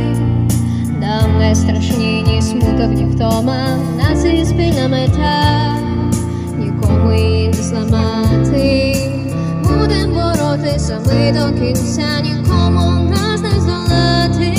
Нам не страшні ні смуток, ні втома, нас є спільна мета, нікому її не зламати. Будем боротися ми до кінця, нікому нас не здолати.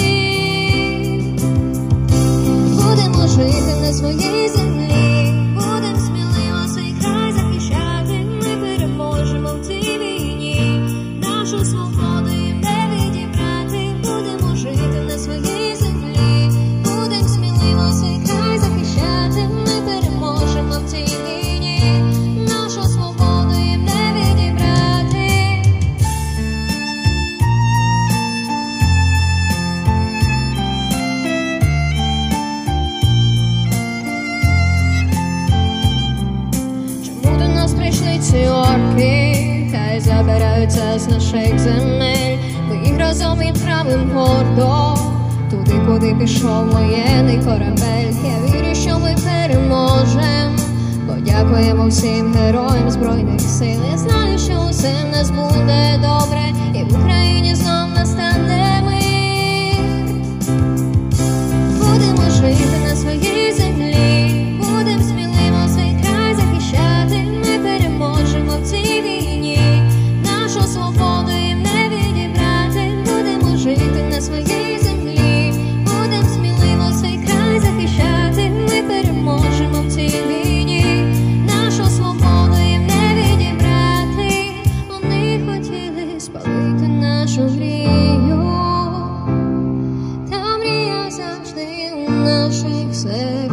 Будемо жити на своїй землі, будем сміливо свій край захищати. Ми переможемо в цій війні, нашу свободу їм не відібрати. Будемо жити на своїй землі, будем сміливо свій край захищати. Ми переможемо в цій війні, нашу свободу їм не відібрати. Чому до нас прийшли ці орки? Хай забираються з наших земель. Ми їх разом відправим гордо туди, куди пішов воєнний корабель. Я вірю, що ми переможем. Подякуємо всім героям Збройних сил. Я знаю, що усе в нас буде добре, і в Україні знов настане мир. Будемо жити на своїй землі, будем сміливо свій край захищати. Ми переможемо в цій війні, нашу свободу їм не відібрати. Будемо жити на своїй землі, будем сміливо свій край захищати. Ми переможемо в цій війні, нашу свободу їм не відібрати. Вони хотіли спалити нашу мрію, та мрія завжди у наших серцях.